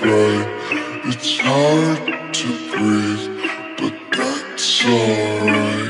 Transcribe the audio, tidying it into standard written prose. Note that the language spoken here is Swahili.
bright. It's hard to breathe, but that's alright.